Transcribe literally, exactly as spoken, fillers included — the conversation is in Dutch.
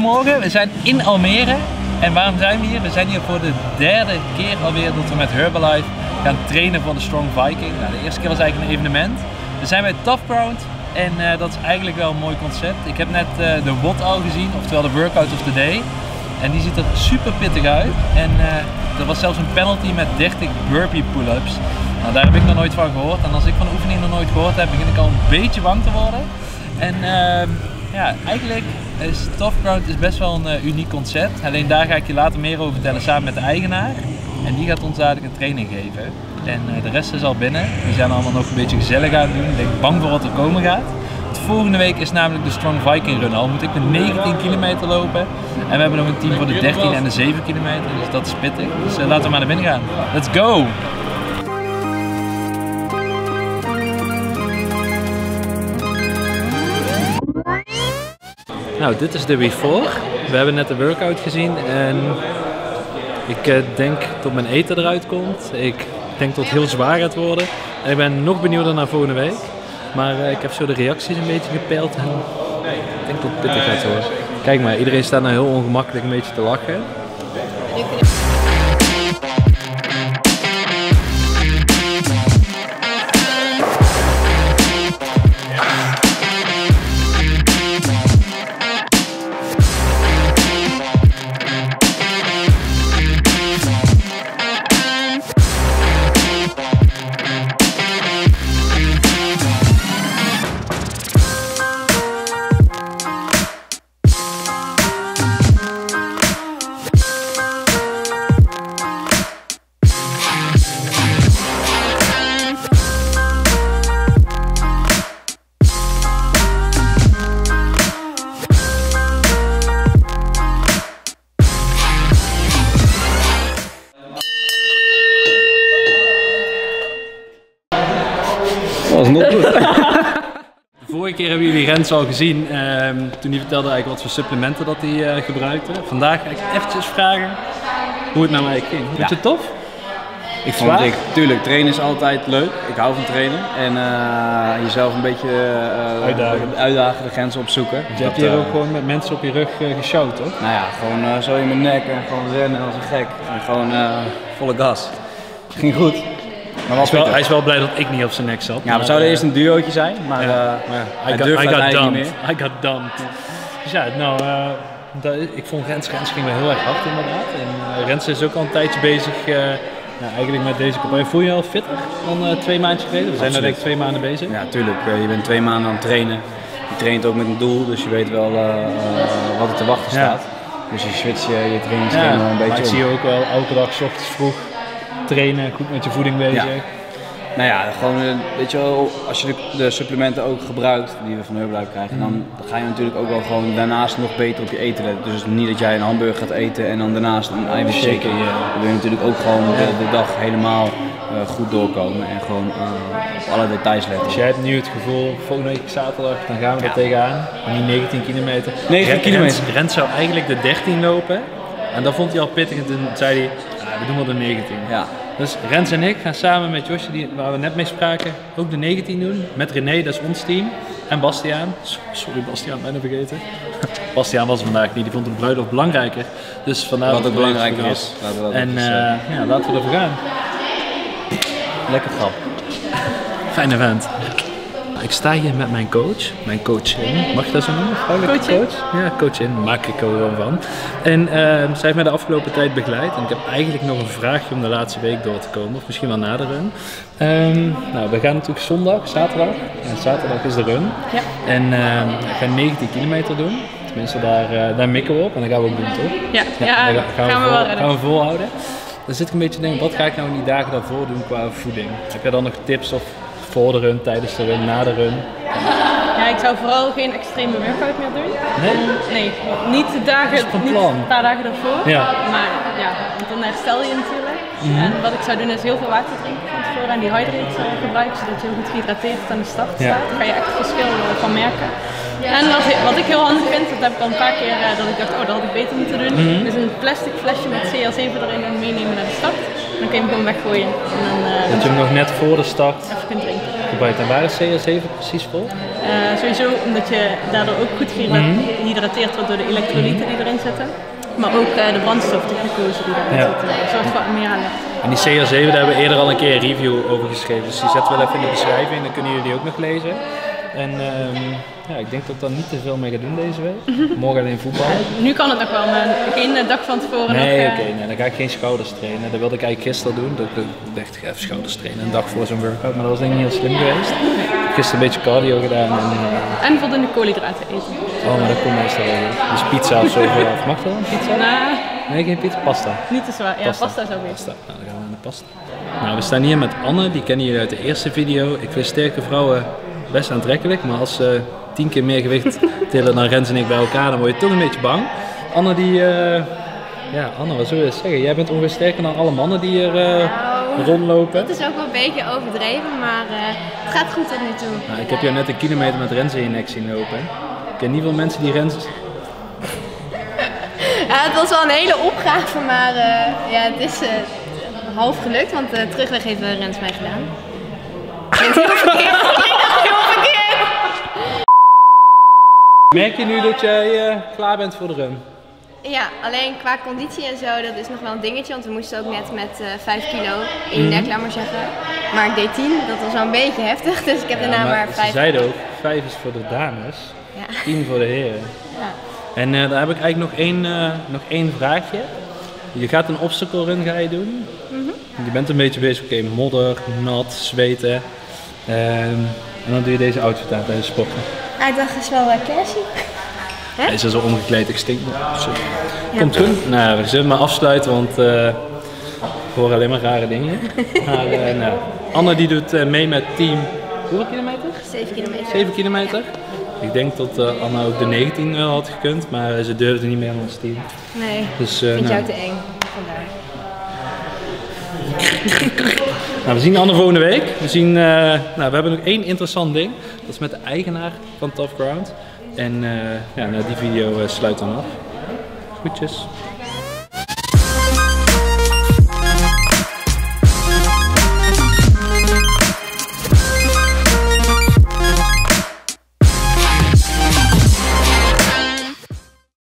Goedemorgen, we zijn in Almere. En waarom zijn we hier? We zijn hier voor de derde keer alweer dat we met Herbalife gaan trainen voor de Strong Viking. Nou, de eerste keer was eigenlijk een evenement. We zijn bij Tough Ground en uh, dat is eigenlijk wel een mooi concept. Ik heb net uh, de W O D al gezien, oftewel de Workout of the Day. En die ziet er super pittig uit. En uh, er was zelfs een penalty met dertig burpee pull-ups. Nou, daar heb ik nog nooit van gehoord. En als ik van de oefening nog nooit gehoord heb, begin ik al een beetje bang te worden. En uh, ja, eigenlijk is Tough Ground is best wel een uh, uniek concept. Alleen daar ga ik je later meer over vertellen samen met de eigenaar. En die gaat ons dadelijk een training geven. En uh, de rest is al binnen. Die zijn allemaal nog een beetje gezellig aan het doen. Ik denk bang voor wat er komen gaat. De volgende week is namelijk de Strong Viking Run. Al moet ik met negentien kilometer lopen. En we hebben nog een team voor de dertien en de zeven kilometer. Dus dat is pittig. Dus uh, laten we maar naar binnen gaan. Let's go! Nou, dit is de before. We hebben net de workout gezien en ik uh, denk dat mijn eten eruit komt. Ik denk dat het heel zwaar gaat worden. En ik ben nog benieuwder naar volgende week. Maar uh, ik heb zo de reacties een beetje gepeild en ik denk dat het pittig gaat worden. Kijk maar, iedereen staat nou heel ongemakkelijk een beetje te lachen. Dat was nog goed. De vorige keer hebben jullie Rens al gezien, um, toen hij vertelde eigenlijk wat voor supplementen dat hij uh, gebruikte. Vandaag ga ik eventjes vragen hoe het nou eigenlijk ging. Vond je het tof? Ik vond het, ik, tuurlijk, trainen is altijd leuk. Ik hou van trainen en uh, jezelf een beetje uh, uitdagen. uitdagen, de grenzen opzoeken. Je hebt hier uh, ook gewoon met mensen op je rug uh, gesjouwd, toch? Nou ja, gewoon uh, zo in mijn nek en gewoon rennen als een gek en gewoon uh, volle gas. Ging goed. Maar hij, is wel, hij is wel blij dat ik niet op zijn nek zat. Ja, we zouden uh, eerst een duootje zijn, maar, ja, uh, maar hij I got, durft I got niet meer. I got dumped. Dus ja, nou, uh, dat, ik vond Rens, Rens ging wel heel erg hard inderdaad. En uh, Rens is ook al een tijdje bezig uh, ja, eigenlijk met deze campagne. Voel je je al fitter dan uh, twee maandjes geleden? We zijn nu denk ik twee maanden bezig. Ja, tuurlijk. Uh, je bent twee maanden aan het trainen. Je traint ook met een doel, dus je weet wel uh, uh, wat er te wachten staat. Ja. Dus je switcht je, je trainingsschema ja, een beetje maar ik om. zie je ook wel elke dag 's ochtends vroeg trainen, goed met je voeding bezig. Ja. Nou ja, gewoon, weet je wel, als je de, de supplementen ook gebruikt die we van Herbalife krijgen, dan ga je natuurlijk ook wel gewoon daarnaast nog beter op je eten letten. Dus niet dat jij een hamburger gaat eten en dan daarnaast een eiwitshake. Dan wil je natuurlijk ook gewoon de, de dag helemaal uh, goed doorkomen en gewoon uh, op alle details letten. Dus jij hebt nu het gevoel, volgende week zaterdag, dan gaan we er ja. tegenaan. Die negentien kilometer. negentien kilometer. Rens, Rens zou eigenlijk de dertien lopen en dat vond hij al pittig en toen zei hij, ja, we doen wel de negentien. Ja. Dus Rens en ik gaan samen met Josje, die, waar we net mee spraken, ook de negentien doen. Met René, dat is ons team. En Bastiaan. Sorry Bastiaan, bijna vergeten. Bastiaan was er vandaag niet, die vond de bruiloft belangrijker. Dus vandaar wat ook belangrijker is. Laten we dat en uh, ja, laten we ervoor gaan. Lekker grap. Fijne event. Ik sta hier met mijn coach, mijn coachin, mag je dat zo noemen? Vrouwelijke coach? Ja, coachin, maak ik er gewoon van. En uh, zij heeft mij de afgelopen tijd begeleid en ik heb eigenlijk nog een vraagje om de laatste week door te komen, of misschien wel na de run. Um, nou, we gaan natuurlijk zondag, zaterdag, en zaterdag is de run. Ja. En uh, we gaan negentien kilometer doen, tenminste daar, uh, daar mikken we op en dat gaan we ook doen, toch? Ja, ja, ja gaan, we, gaan we wel redden. Gaan we volhouden. Dan zit ik een beetje te denken, wat ga ik nou in die dagen daarvoor doen qua voeding? Heb je dan nog tips of voor de run, tijdens de run, na de run? Ja, ik zou vooral geen extreme workout meer doen. Nee? Nee, niet de dagen, niet een paar dagen daarvoor. Ja. Maar ja, want dan herstel je natuurlijk. Mm-hmm. En wat ik zou doen is heel veel water drinken van tevoren en die hydrate uh, gebruiken, zodat je heel goed gehydrateerd aan de start staat. Ja. Daar ga je echt het verschil uh, van merken. En wat, wat ik heel handig vind, dat heb ik al een paar keer uh, dat ik dacht, oh dat had ik beter moeten doen. Mm-hmm. Dus een plastic flesje met C L zeven erin en meenemen naar de start. Dan kun je hem gewoon weggooien. En dan, uh, dat je hem nog net voor de start even kunt drinken. gebruikt. En waar is C R zeven precies voor? Uh, sowieso omdat je daardoor ook goed gehydrateerd wordt door de elektrolyten die erin zitten. Maar ook uh, de brandstof, de glucose die erin ja. zit. Een soort van admiraal. En die C R zeven, daar hebben we eerder al een keer een review over geschreven. Dus die zetten we wel even in de beschrijving, dan kunnen jullie die ook nog lezen. En um, ja, ik denk dat ik dan niet te veel mee ga doen deze week. Morgen alleen voetbal. Uh, nu kan het nog wel, maar geen dag van tevoren nee, nog... Nee, oké, okay, nee, dan ga ik geen schouders trainen. Dat wilde ik eigenlijk gisteren doen. Dat ik dacht, ik ga even schouders trainen, een dag voor zo'n workout. Maar dat was denk ik niet heel slim geweest. Ik heb gisteren een beetje cardio gedaan. En, uh... en voldoende koolhydraten eten. Oh, maar dat komt meestal wel. Dus pizza of zo vooraf. Mag dat dan, pizza? Nah. Nee, geen pizza, pasta. Niet te zwaar, ja, pasta, pasta zou beter. Pasta. Nou, dan gaan we naar de pasta. Nou, we staan hier met Anne, die kennen jullie uit de eerste video. Ik vind sterke vrouwen best aantrekkelijk, maar als ze tien keer meer gewicht tillen dan Rens en ik bij elkaar, dan word je toch een beetje bang. Anne die, uh, ja Anne, wat zou je zeggen? Jij bent ongeveer sterker dan alle mannen die hier uh, nou, rondlopen. Dat is ook wel een beetje overdreven, maar uh, het gaat goed tot nu toe. Nou, ik heb jou net een kilometer met Rens in je nek zien lopen. Ik ken niet veel mensen die Rens... Ja, het was wel een hele opgave, maar uh, ja, het is uh, half gelukt, want de terugweg heeft uh, Rens mij gedaan. Klinkt heel verkeerd, klinkt heel verkeerd! Merk je nu dat jij uh, klaar bent voor de run? Ja, alleen qua conditie en zo, dat is nog wel een dingetje, want we moesten ook net met uh, vijf kilo in je nek, laat maar zeggen. Maar ik deed tien, dat was wel een beetje heftig, dus ik heb ja, daarna maar, maar vijf. Ze zeiden ook, vijf is voor de dames, ja. tien voor de heren. Ja. En uh, daar heb ik eigenlijk nog één, uh, nog één vraagje. Je gaat een obstacle run ga je doen. Mm-hmm. Je bent een beetje bezig, oké, okay, modder, nat, zweten. Um, en dan doe je deze outfit aan tijdens sporten. Ah, ik dacht, het is wel uh, classy. Hij is zo omgekleed, ik stink. Ja. Komt goed. Nou, we zullen maar afsluiten, want uh, ik hoor alleen maar rare dingen. Maar, uh, nou, Anne die doet uh, mee met team. Hoeveel kilometer? zeven kilometer. zeven kilometer? Ja. Ik denk dat uh, Anna ook de negentien wel had gekund, maar ze durfde niet meer aan ons team. Nee, dus, uh, vind nou. jou te eng. Vandaar. Nou, we zien Anne volgende week. We, zien, uh, nou, we hebben nog één interessant ding. Dat is met de eigenaar van Tough Ground. En uh, ja, nou, die video uh, sluit dan af. Groetjes.